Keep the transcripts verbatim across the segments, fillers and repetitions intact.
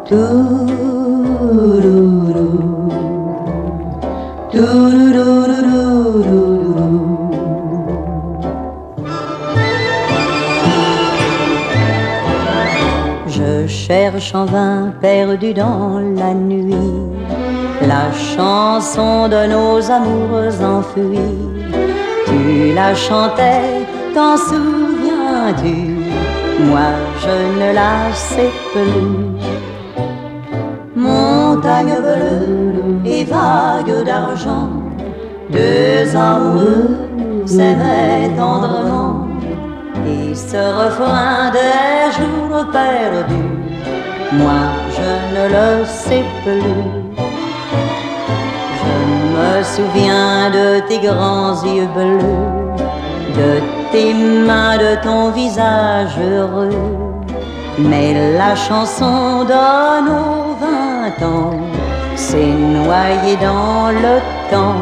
Touloulou, toulouloulouloulou. Je cherche en vain, perdu dans la nuit, la chanson de nos amours enfuis. Tu la chantais, t'en souviens-tu? Moi je ne la sais plus. Montagne bleue et vague d'argent, deux amoureux s'aimaient tendrement. Et ce refrain des jours perdus, moi je ne le sais plus. Je me souviens de tes grands yeux bleus, de tes mains, de ton visage heureux. Mais la chanson de nos vingt ans s'est noyée dans le temps.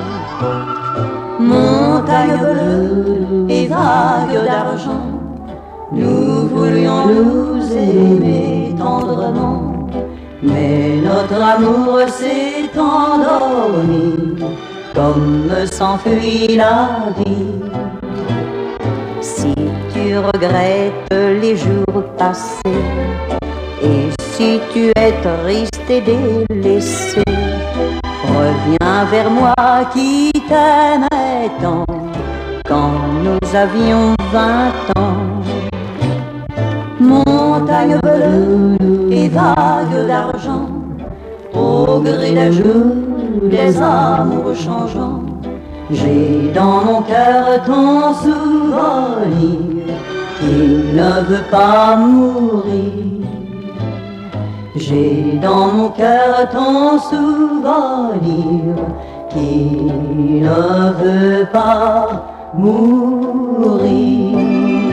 Montagne bleue et vague d'argent, nous voulions nous aimer tendrement, mais notre amour s'est endormi comme s'enfuit la vie. Si tu regrettes les jours passés, et si tu es triste et délaissé, reviens vers moi qui t'aimais tant, quand nous avions vingt ans. Montagne bleue et vague d'argent, au gré des jours, des amours changeants, j'ai dans mon cœur ton souvenir qui ne veut pas mourir. J'ai dans mon cœur ton souvenir qui ne veut pas mourir.